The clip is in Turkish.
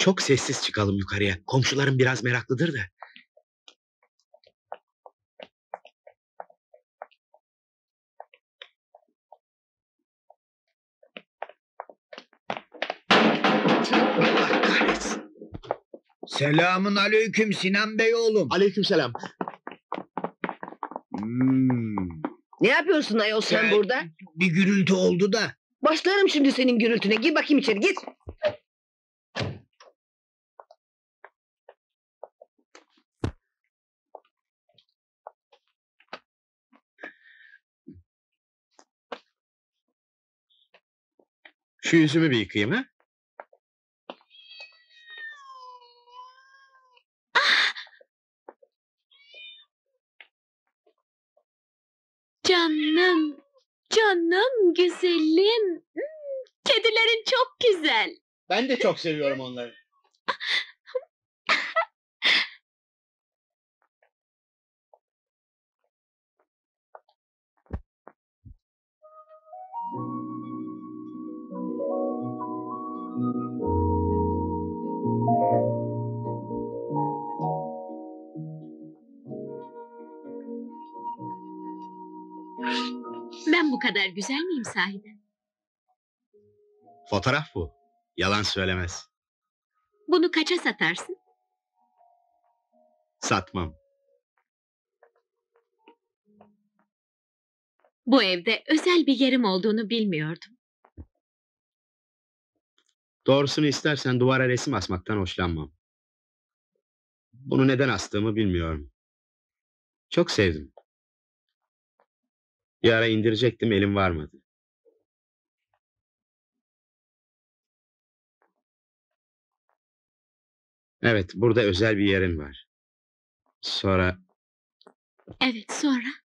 Çok sessiz çıkalım yukarıya. Komşularım biraz meraklıdır da. Allah kahretsin. Selamun aleyküm Sinan Bey oğlum. Aleykümselam. Ne yapıyorsun ayol sen burada? Bir gürültü oldu da. Başlarım şimdi senin gürültüne. Gir bakayım içeri, git. Şu yüzümü bir yıkayayım ha? Canım, canım, güzelim. Kedilerin çok güzel. Ben de çok seviyorum onları. Ben bu kadar güzel miyim sahiden? Fotoğraf bu. Yalan söylemez. Bunu kaça satarsın? Satmam. Bu evde özel bir yerim olduğunu bilmiyordum. Doğrusunu istersen duvara resim asmaktan hoşlanmam. Bunu neden astığımı bilmiyorum. Çok sevdim. Bir ara indirecektim, elim varmadı. Evet, burada özel bir yerin var. Sonra Evet, sonra?